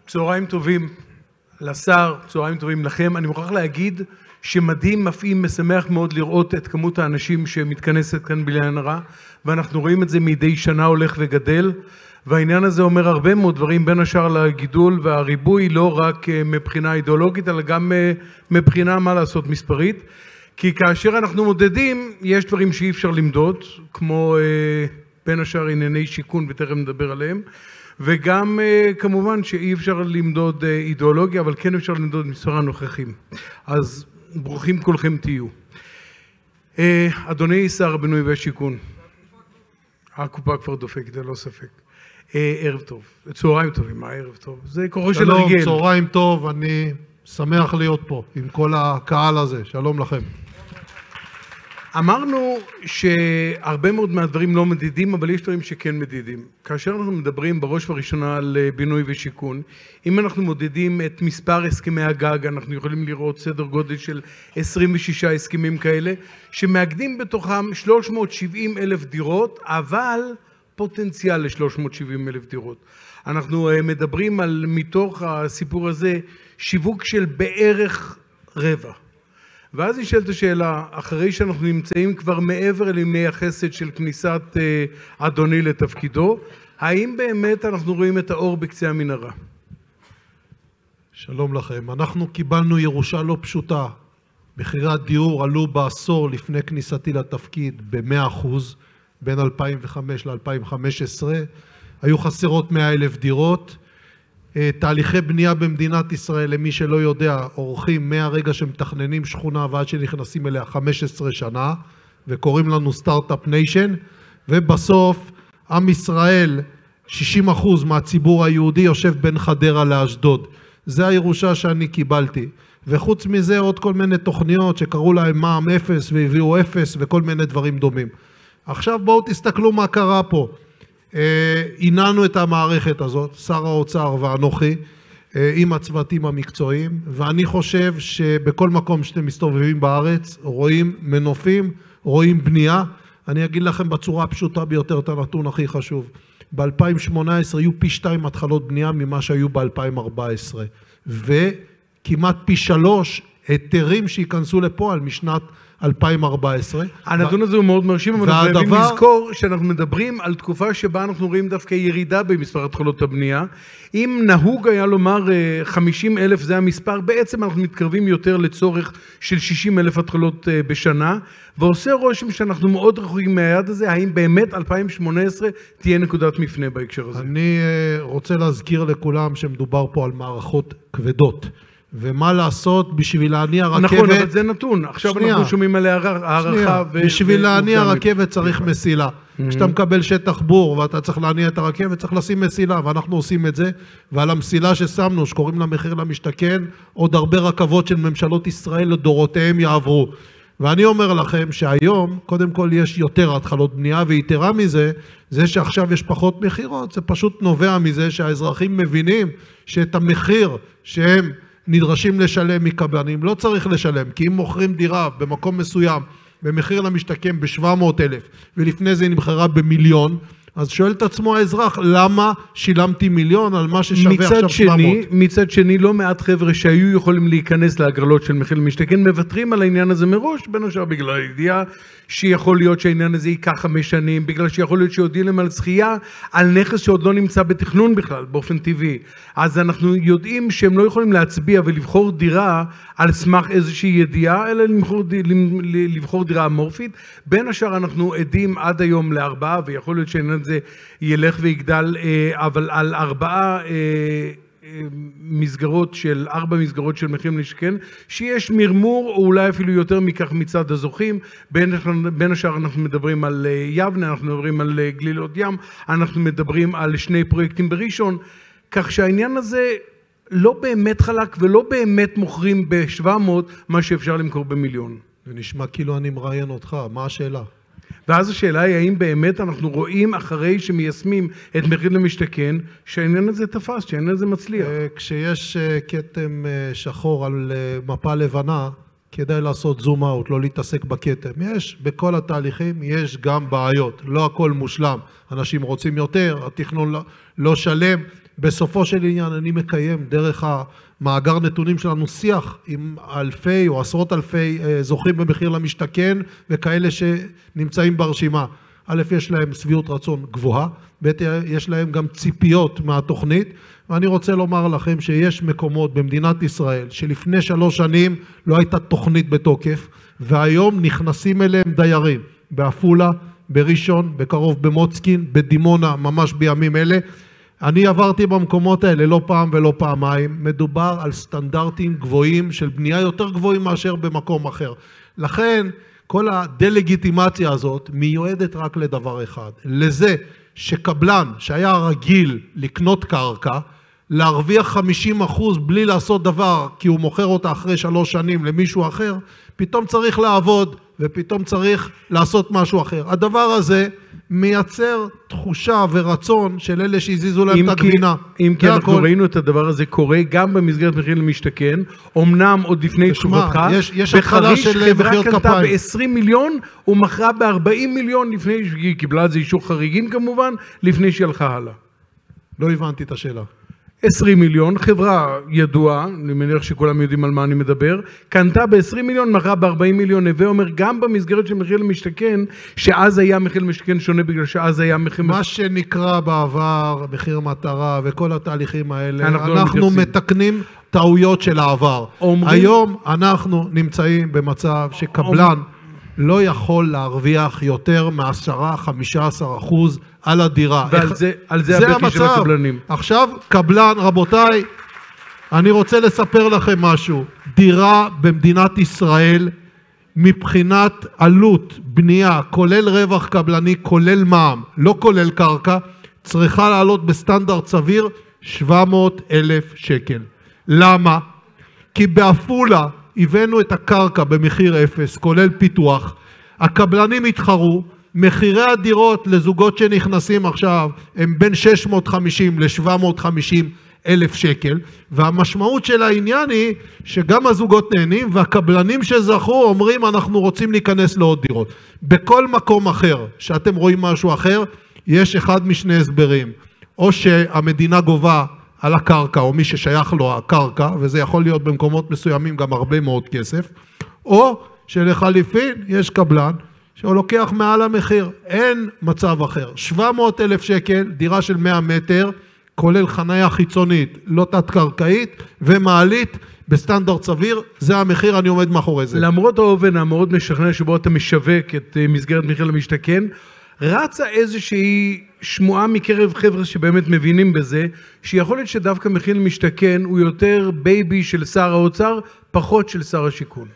צהריים טובים לשר, צהריים טובים לכם. אני מוכרח להגיד שמדהים, מפעים, משמח מאוד לראות את כמות האנשים שמתכנסת כאן בלי הרע, ואנחנו רואים את זה מדי שנה הולך וגדל, והעניין הזה אומר הרבה מאוד דברים, בין השאר לגידול והריבוי, לא רק מבחינה אידיאולוגית, אלא גם מבחינה מה לעשות מספרית, כי כאשר אנחנו מודדים, יש דברים שאי אפשר למדוד, כמו בין השאר ענייני שיכון, ותכף נדבר עליהם, וגם כמובן שאי אפשר למדוד אידיאולוגיה, אבל כן אפשר למדוד מספר הנוכחים. אז ברוכים כולכם תהיו. אדוני שר הבינוי והשיכון, הקופה כבר דופקת, זה לא ספק. ערב טוב, צהריים טובים, ערב טוב, זה כוחו של הרגל. שלום, צהריים טוב, אני שמח להיות פה עם כל הקהל הזה, שלום לכם. אמרנו שהרבה מאוד מהדברים לא מדידים, אבל יש דברים שכן מדידים. כאשר אנחנו מדברים בראש ובראשונה על בינוי ושיכון, אם אנחנו מודדים את מספר הסכמי הגג, אנחנו יכולים לראות סדר גודל של 26 הסכמים כאלה, שמאגדים בתוכם 370,000 דירות, אבל פוטנציאל ל-370,000 דירות. אנחנו מדברים על, מתוך הסיפור הזה, שיווק של בערך רבע. ואז נשאלת השאלה, אחרי שאנחנו נמצאים כבר מעבר לימי החסד של כניסת אדוני לתפקידו, האם באמת אנחנו רואים את האור בקצה המנהרה? שלום לכם. אנחנו קיבלנו ירושה לא פשוטה. מחירי הדיור עלו בעשור לפני כניסתי לתפקיד ב-100%, בין 2005 ל-2015. היו חסרות 100,000 דירות. תהליכי בנייה במדינת ישראל, למי שלא יודע, אורחים מהרגע שמתכננים שכונה ועד שנכנסים אליה 15 שנה, וקוראים לנו סטארט-אפ ניישן, ובסוף עם ישראל, 60% מהציבור היהודי יושב בין חדרה לאשדוד. זה הירושה שאני קיבלתי. וחוץ מזה עוד כל מיני תוכניות שקראו להם מע"מ 0 והביאו 0 וכל מיני דברים דומים. עכשיו בואו תסתכלו מה קרה פה. עיננו את המערכת הזאת, שר האוצר ואנוכי, עם הצוותים המקצועיים, ואני חושב שבכל מקום שאתם מסתובבים בארץ, רואים מנופים, רואים בנייה. אני אגיד לכם בצורה הפשוטה ביותר את הנתון הכי חשוב. ב-2018 היו פי 2 התחלות בנייה ממה שהיו ב-2014, וכמעט פי 3 היתרים שיכנסו לפועל משנת 2014. הנתון הזה הוא מאוד מרשים, אבל אנחנו חייבים לזכור שאנחנו מדברים על תקופה שבה אנחנו רואים דווקא ירידה במספר התחלות הבנייה. אם נהוג היה לומר 50,000 זה המספר, בעצם אנחנו מתקרבים יותר לצורך של 60,000 התחלות בשנה, ועושה רושם שאנחנו מאוד רחוקים מהיעד הזה. האם באמת 2018 תהיה נקודת מפנה בהקשר הזה? אני רוצה להזכיר לכולם שמדובר פה על מערכות כבדות. ומה לעשות בשביל להניע רכבת... נכון, אבל זה נתון. עכשיו אנחנו שומעים על הערכה... בשביל להניע רכבת צריך מסילה. כשאתה מקבל שטח בור ואתה צריך להניע את הרכבת, צריך לשים מסילה, ואנחנו עושים את זה. ועל המסילה ששמנו, שקוראים לה מחיר למשתכן, עוד הרבה רכבות של ממשלות ישראל לדורותיהם יעברו. ואני אומר לכם שהיום, קודם כל יש יותר התחלות בנייה, ויתרה מזה, זה שעכשיו יש פחות מחירות, זה פשוט נובע מזה שהאזרחים מבינים שאת המחיר שהם נדרשים לשלם מקבלנים, לא צריך לשלם, כי אם מוכרים דירה במקום מסוים, במחיר למשתכן ב-700,000, ולפני זה נמכרה במיליון, אז שואל את עצמו האזרח, למה שילמתי מיליון על מה ששווה עכשיו 700? מצד שני, לא מעט חבר'ה שהיו יכולים להיכנס להגרלות של מחיר למשתכן, מוותרים על העניין הזה מראש, בין השאר בגלל הידיעה שיכול להיות שהעניין הזה ייקח 5 שנים, בגלל שיכול להיות שיודעים להם על זכייה, על נכס שעוד לא נמצא בתכנון בכלל, באופן טבעי. אז אנחנו יודעים שהם לא יכולים להצביע ולבחור דירה על סמך איזושהי ידיעה, אלא לבחור דירה אמורפית. בין השאר אנחנו עדים עד היום ל4, ויכול להיות שהעניין הזה ילך ויגדל, אבל על 4 מסגרות של 4 מסגרות של מחיר למשתכן, שיש מרמור או אולי אפילו יותר מכך מצד הזוכים. בין השאר אנחנו מדברים על יבנה, אנחנו מדברים על גלילות ים, אנחנו מדברים על 2 פרויקטים בראשון, כך שהעניין הזה לא באמת חלק ולא באמת מוכרים ב-700 מה שאפשר למכור במיליון. ונשמע כאילו אני מראיין אותך, מה השאלה? ואז השאלה היא, האם באמת אנחנו רואים אחרי שמיישמים את מחיר למשתכן, שהעניין הזה תפס, שהעניין הזה מצליח? כשיש כתם שחור על מפה לבנה, כדאי לעשות זום אאוט, לא להתעסק בכתם. יש, בכל התהליכים יש גם בעיות, לא הכל מושלם. אנשים רוצים יותר, התכנון לא שלם, בסופו של עניין אני מקיים דרך המאגר נתונים שלנו שיח עם אלפי או עשרות אלפי זוכים במחיר למשתכן וכאלה שנמצאים ברשימה. א', יש להם שביעות רצון גבוהה, ב', יש להם גם ציפיות מהתוכנית, ואני רוצה לומר לכם שיש מקומות במדינת ישראל שלפני 3 שנים לא הייתה תוכנית בתוקף, והיום נכנסים אליהם דיירים, בעפולה, בראשון, בקרוב במוצקין, בדימונה, ממש בימים אלה. אני עברתי במקומות האלה לא פעם ולא פעמיים, מדובר על סטנדרטים גבוהים של בנייה יותר גבוהים מאשר במקום אחר. לכן כל הדלגיטימציה הזאת מיועדת רק לדבר אחד, לזה שקבלן שהיה רגיל לקנות קרקע, להרוויח 50% בלי לעשות דבר כי הוא מוכר אותה אחרי 3 שנים למישהו אחר, פתאום צריך לעבוד ופתאום צריך לעשות משהו אחר. הדבר הזה מייצר תחושה ורצון של אלה שהזיזו להם את הגבינה. אם כי אנחנו ראינו את הדבר הזה קורה גם במסגרת מחיר למשתכן, אמנם עוד לפני תקופתך, בחריש חברה קנתה ב-20 מיליון ומכרה ב-40 מיליון לפני שהיא קיבלה איזה אישור חריגים כמובן, לפני שהיא הלכה הלאה. לא הבנתי את השאלה. 20 מיליון, חברה ידועה, אני מניח שכולם יודעים על מה אני מדבר, קנתה ב-20 מיליון, מכרה ב-40 מיליון, הווה אומר גם במסגרת של מחיר למשתכן, שאז היה מחיר למשתכן שונה בגלל שאז היה מחיר... מה שנקרא בעבר, מחיר מטרה וכל התהליכים האלה, אנחנו מתקנים טעויות של העבר. היום אנחנו נמצאים במצב שקבלן לא יכול להרוויח יותר מ10-15% על הדירה. ועל זה הבקי של הקבלנים. עכשיו, קבלן, רבותיי, אני רוצה לספר לכם משהו. דירה במדינת ישראל, מבחינת עלות בנייה, כולל רווח קבלני, כולל מע"מ, לא כולל קרקע, צריכה לעלות בסטנדרט סביר 700,000 שקל. למה? כי בעפולה הבאנו את הקרקע במחיר 0, כולל פיתוח, הקבלנים התחרו, מחירי הדירות לזוגות שנכנסים עכשיו הם בין 650 ל-750 אלף שקל, והמשמעות של העניין היא שגם הזוגות נהנים והקבלנים שזכו אומרים אנחנו רוצים להיכנס לעוד דירות. בכל מקום אחר שאתם רואים משהו אחר, יש אחד משני הסברים, או שהמדינה גובה על הקרקע או מי ששייך לו הקרקע, וזה יכול להיות במקומות מסוימים גם הרבה מאוד כסף, או שלחליפין יש קבלן שהוא לוקח מעל המחיר, אין מצב אחר. 700,000 שקל, דירה של 100 מטר, כולל חניה חיצונית, לא תת-קרקעית, ומעלית בסטנדרט סביר, זה המחיר, אני עומד מאחורי זה. למרות האופן המאוד משכנע שבו אתה משווק את מסגרת מחיר למשתכן, רצה איזושהי שמועה מקרב חבר'ה שבאמת מבינים בזה, שיכול להיות שדווקא מחיר למשתכן הוא יותר בייבי של שר האוצר, פחות של שר השיכון.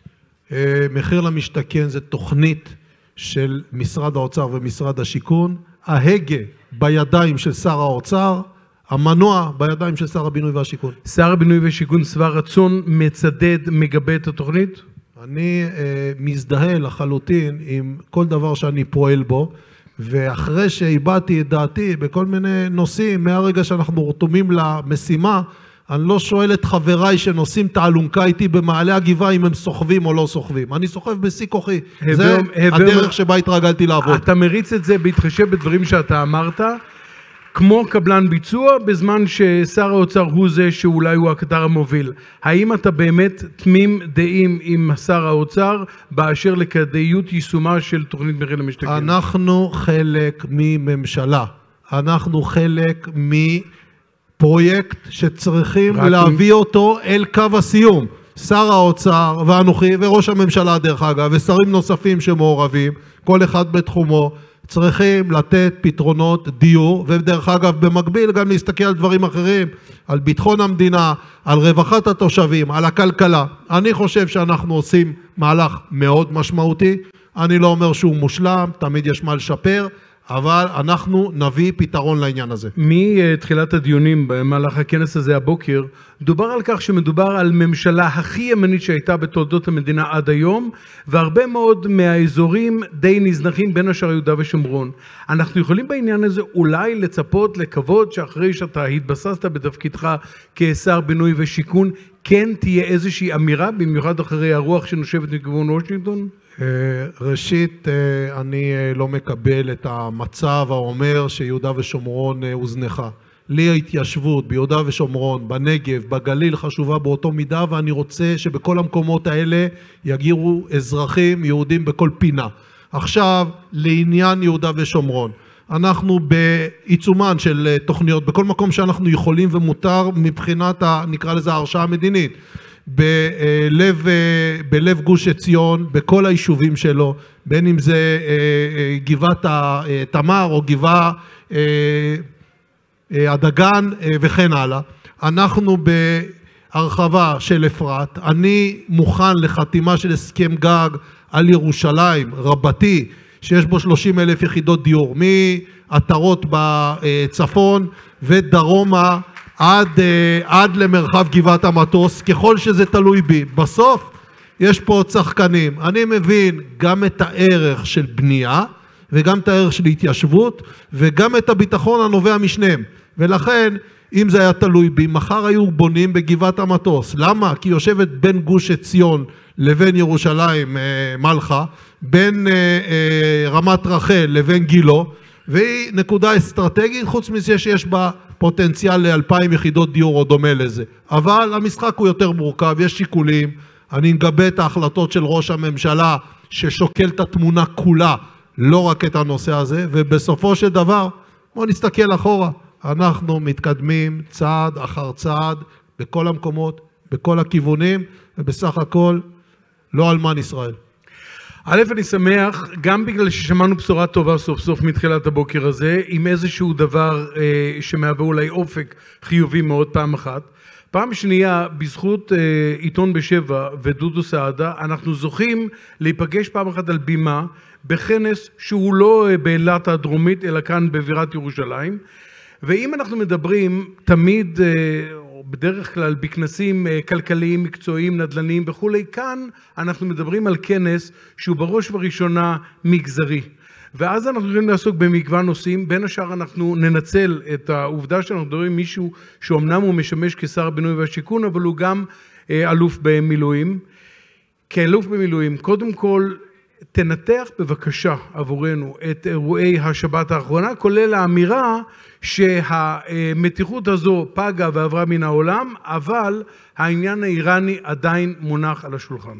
מחיר למשתכן זה תוכנית של משרד האוצר ומשרד השיכון, ההגה בידיים של שר האוצר, המנוע בידיים של שר הבינוי והשיכון. שר הבינוי והשיכון שבע רצון מצדד, מגבה את התוכנית? אני מזדהה לחלוטין עם כל דבר שאני פועל בו, ואחרי שהבעתי את דעתי בכל מיני נושאים, מהרגע שאנחנו רתומים למשימה, אני לא שואל את חבריי שנושאים את האלונקה איתי במעלה הגבעה אם הם סוחבים או לא סוחבים. אני סוחב בשיא כוחי. זה הדרך שבה התרגלתי לעבוד. אתה מריץ את זה בהתחשב בדברים שאתה אמרת, כמו קבלן ביצוע, בזמן ששר האוצר הוא זה שאולי הוא הקטר המוביל. האם אתה באמת תמים דעים עם שר האוצר באשר לכדאיות יישומה של תוכנית מחיר למשתכן? אנחנו חלק מממשלה. אנחנו חלק פרויקט שצריכים להביא אותו אל קו הסיום. שר האוצר ואנוכי וראש הממשלה דרך אגב ושרים נוספים שמעורבים, כל אחד בתחומו, צריכים לתת פתרונות דיור, ודרך אגב במקביל גם להסתכל על דברים אחרים, על ביטחון המדינה, על רווחת התושבים, על הכלכלה. אני חושב שאנחנו עושים מהלך מאוד משמעותי, אני לא אומר שהוא מושלם, תמיד יש מה לשפר, אבל אנחנו נביא פתרון לעניין הזה. מתחילת הדיונים במהלך הכנס הזה הבוקר, דובר על כך שמדובר על ממשלה הכי ימנית שהייתה בתולדות המדינה עד היום, והרבה מאוד מהאזורים די נזנחים בין השאר יהודה ושומרון. אנחנו יכולים בעניין הזה אולי לצפות, לקוות, שאחרי שאתה התבססת בתפקידך כשר בינוי ושיכון, כן תהיה איזושהי אמירה, במיוחד אחרי הרוח שנושבת מכיוון וושינגטון? ראשית, אני לא מקבל את המצב האומר שיהודה ושומרון הוזנחה. לי ההתיישבות ביהודה ושומרון, בנגב, בגליל חשובה באותו מידה, ואני רוצה שבכל המקומות האלה יגירו אזרחים יהודים בכל פינה. עכשיו, לעניין יהודה ושומרון, אנחנו בעיצומן של תוכניות, בכל מקום שאנחנו יכולים ומותר מבחינת, נקרא לזה ההרשאה המדינית, בלב גוש עציון, בכל היישובים שלו, בין אם זה גבעת תמר או גבעה הדגן וכן הלאה. אנחנו בהרחבה של אפרת, אני מוכן לחתימה של הסכם גג על ירושלים רבתי, שיש בו 30,000 יחידות דיור, מעטרות בצפון ודרומה עד למרחב גבעת המטוס, ככל שזה תלוי בי. בסוף יש פה שחקנים, אני מבין גם את הערך של בנייה, וגם את הערך של התיישבות, וגם את הביטחון הנובע משניהם. ולכן, אם זה היה תלוי בי, מחר היו בונים בגבעת המטוס. למה? כי יושבת בין גוש עציון לבין ירושלים מלכה, בין רמת רחל לבין גילו, והיא נקודה אסטרטגית, חוץ מזה שיש בה פוטנציאל ל2,000 יחידות דיור או דומה לזה. אבל המשחק הוא יותר מורכב, יש שיקולים, אני מגבה את ההחלטות של ראש הממשלה, ששוקל את התמונה כולה, לא רק את הנושא הזה, ובסופו של דבר, בואו נסתכל אחורה, אנחנו מתקדמים צעד אחר צעד, בכל המקומות, בכל הכיוונים, ובסך הכל, לא אלמן ישראל. א', אני שמח, גם בגלל ששמענו בשורה טובה סוף סוף מתחילת הבוקר הזה, עם איזשהו דבר שמהווה אולי אופק חיובי מאוד פעם אחת. פעם שנייה, בזכות עיתון בשבע ודודו סעדה, אנחנו זוכים להיפגש פעם אחת על בימה, בכנס שהוא לא באילת הדרומית, אלא כאן בבירת ירושלים. ואם אנחנו מדברים תמיד, בדרך כלל בכנסים כלכליים, מקצועיים, נדל"ניים וכולי, כאן אנחנו מדברים על כנס שהוא בראש ובראשונה מגזרי. ואז אנחנו יכולים לעסוק במגוון נושאים, בין השאר אנחנו ננצל את העובדה שאנחנו מדברים מישהו שאומנם הוא משמש כשר הבינוי והשיכון, אבל הוא גם אלוף במילואים. כאלוף במילואים, קודם כל תנתח בבקשה עבורנו את אירועי השבת האחרונה, כולל האמירה שהמתיחות הזו פגה ועברה מן העולם, אבל העניין האיראני עדיין מונח על השולחן.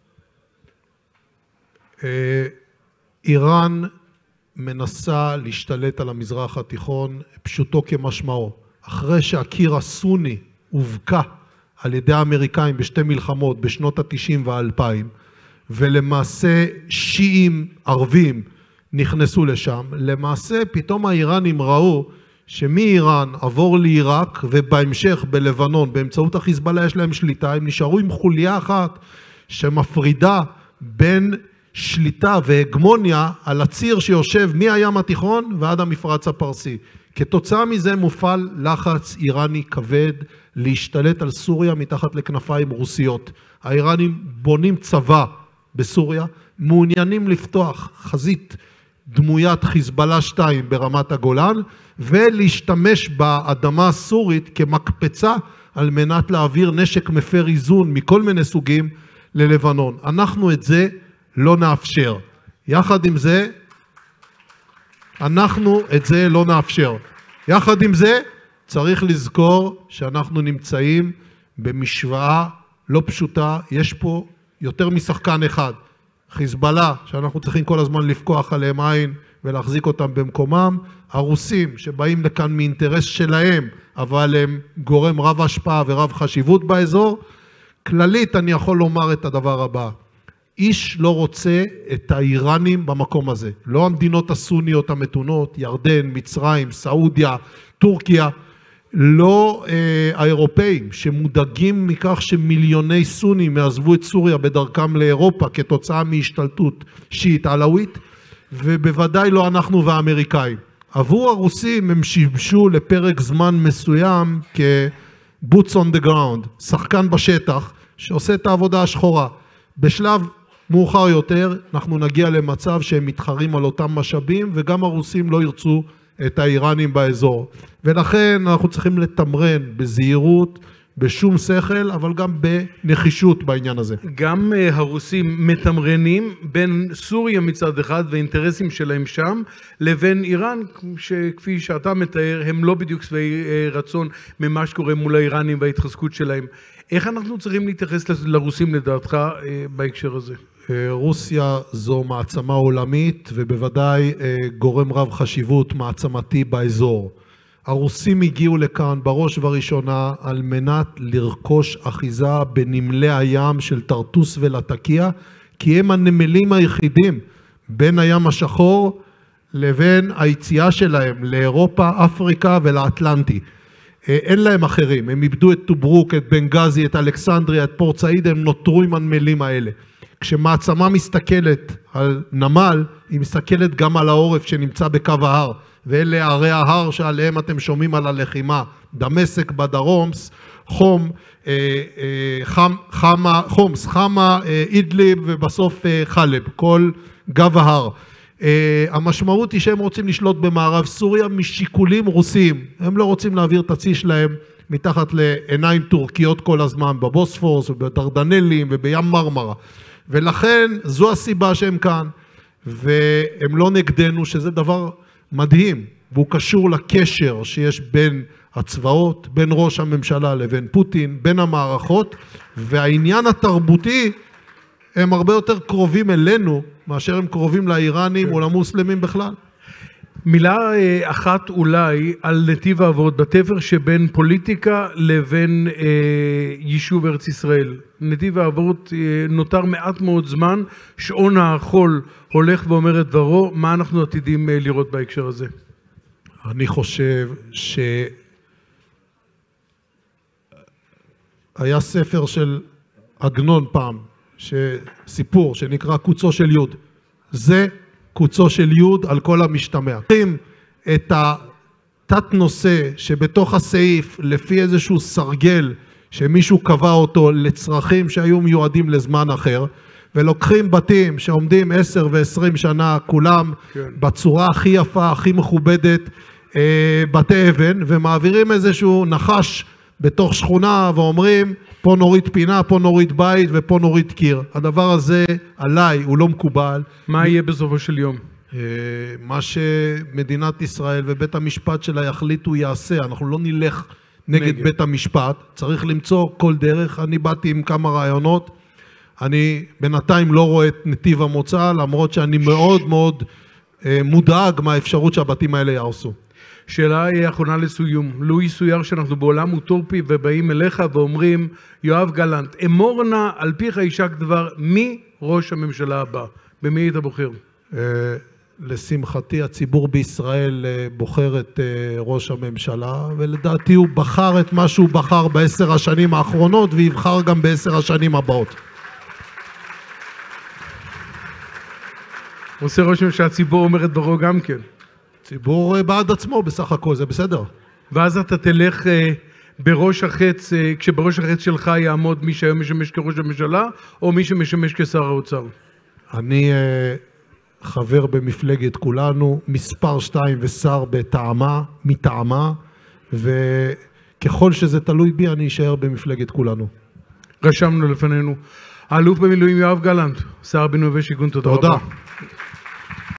איראן מנסה להשתלט על המזרח התיכון, פשוטו כמשמעו. אחרי שהקיר הסוני הובקע על ידי האמריקאים בשתי מלחמות בשנות ה-90 וה-2000, ולמעשה שיעים ערבים נכנסו לשם, למעשה פתאום האיראנים ראו שמאיראן עבור לעיראק ובהמשך בלבנון, באמצעות החיזבאללה יש להם שליטה, הם נשארו עם חוליה אחת שמפרידה בין שליטה והגמוניה על הציר שיושב מהים התיכון ועד המפרץ הפרסי. כתוצאה מזה מופעל לחץ איראני כבד להשתלט על סוריה מתחת לכנפיים רוסיות. האיראנים בונים צבא בסוריה, מעוניינים לפתוח חזית דמוית חיזבאללה 2 ברמת הגולן, ולהשתמש באדמה הסורית כמקפצה על מנת להעביר נשק מפר איזון מכל מיני סוגים ללבנון. אנחנו את זה לא נאפשר. יחד עם זה, אנחנו את זה לא נאפשר. יחד עם זה, צריך לזכור שאנחנו נמצאים במשוואה לא פשוטה, יש פה יותר משחקן אחד. חיזבאללה, שאנחנו צריכים כל הזמן לפקוח עליהם עין ולהחזיק אותם במקומם, הרוסים שבאים לכאן מאינטרס שלהם, אבל הם גורם רב השפעה ורב חשיבות באזור. כללית אני יכול לומר את הדבר הבא, איש לא רוצה את האיראנים במקום הזה, לא המדינות הסוניות המתונות, ירדן, מצרים, סעודיה, טורקיה, לא האירופאים שמודאגים מכך שמיליוני סונים יעזבו את סוריה בדרכם לאירופה כתוצאה מהשתלטות שיעית עלאווית, ובוודאי לא אנחנו והאמריקאים. עבור הרוסים הם שימשו לפרק זמן מסוים כ-boots on the ground, שחקן בשטח שעושה את העבודה השחורה. בשלב מאוחר יותר אנחנו נגיע למצב שהם מתחרים על אותם משאבים, וגם הרוסים לא ירצו את האיראנים באזור. ולכן אנחנו צריכים לתמרן בזהירות בשום שכל, אבל גם בנחישות בעניין הזה. גם הרוסים מתמרנים בין סוריה מצד אחד והאינטרסים שלהם שם, לבין איראן, שכפי שאתה מתאר, הם לא בדיוק שבעי רצון ממה שקורה מול האיראנים וההתחזקות שלהם. איך אנחנו צריכים להתייחס לרוסים לדעתך בהקשר הזה? רוסיה זו מעצמה עולמית ובוודאי גורם רב חשיבות מעצמתי באזור. הרוסים הגיעו לכאן בראש ובראשונה על מנת לרכוש אחיזה בנמלי הים של טרטוס ולטקיה, כי הם הנמלים היחידים בין הים השחור לבין היציאה שלהם לאירופה, אפריקה ולאטלנטי. אין להם אחרים, הם איבדו את טוברוק, את בנגזי, את אלכסנדריה, את פורט סעיד, הם נותרו עם הנמלים האלה. כשמעצמה מסתכלת על נמל, היא מסתכלת גם על העורף שנמצא בקו ההר, ואלה ערי ההר שעליהם אתם שומעים על הלחימה, דמשק בדרום, חומס, חמה, אידליב ובסוף חלב, כל גב ההר. המשמעות היא שהם רוצים לשלוט במערב סוריה משיקולים רוסיים, הם לא רוצים להעביר את הצי שלהם מתחת לעיניים טורקיות כל הזמן, בבוספורס ובדרדנלים ובים מרמרה, ולכן זו הסיבה שהם כאן, והם לא נגדנו, שזה דבר מדהים, והוא קשור לקשר שיש בין הצבאות, בין ראש הממשלה לבין פוטין, בין המערכות, והעניין התרבותי, הם הרבה יותר קרובים אלינו, מאשר הם קרובים לאיראנים או למוסלמים בכלל. מילה אחת אולי על נתיב העברות, בתפר שבין פוליטיקה לבין יישוב ארץ ישראל. נתיב העברות נותר מעט מאוד זמן, שעון החול הולך ואומר את דברו, מה אנחנו עתידים לראות בהקשר הזה? אני חושב היה ספר של עגנון פעם, סיפור שנקרא קוצו של יוד. זה קוצו של יוד על כל המשתמע. את התת נושא שבתוך הסעיף לפי איזשהו סרגל שמישהו קבע אותו לצרכים שהיו מיועדים לזמן אחר, ולוקחים בתים שעומדים 10 ו-20 שנה כולם בצורה הכי יפה, הכי מכובדת, בתי אבן, ומעבירים איזשהו נחש בתוך שכונה ואומרים פה נוריד פינה, פה נוריד בית ופה נוריד קיר. הדבר הזה עליי הוא לא מקובל. מה יהיה בסופו של יום? מה שמדינת ישראל ובית המשפט שלה יחליטו יעשה. אנחנו לא נלך נגד בית המשפט, צריך למצוא כל דרך. אני באתי עם כמה רעיונות, אני בינתיים לא רואה את נתיב המוצא, למרות שאני מאוד מאוד מודאג מהאפשרות שהבתים האלה יעשו. שאלה אחרונה לסיום, לואי סויר, שאנחנו בעולם אוטופי ובאים אליך ואומרים, יואב גלנט, אמור נא על פיך יישק דבר, מי ראש הממשלה הבא? במי היית בוחר? לשמחתי הציבור בישראל בוחר את ראש הממשלה, ולדעתי הוא בחר את מה שהוא בחר ב10 השנים האחרונות, ויבחר גם ב10 השנים הבאות. עושה רושם שהציבור אומר את דברו גם כן. ציבור בעד עצמו בסך הכל, זה בסדר. ואז אתה תלך בראש החץ, כשבראש החץ שלך יעמוד מי שהיום משמש כראש הממשלה, או מי שמשמש כשר האוצר? אני חבר במפלגת כולנו, מספר 2 ושר מטעמה, וככל שזה תלוי בי אני אשאר במפלגת כולנו. רשמנו לפנינו. האלוף במילואים יואב גלנט, שר הבינוי והשיכון, תודה רבה.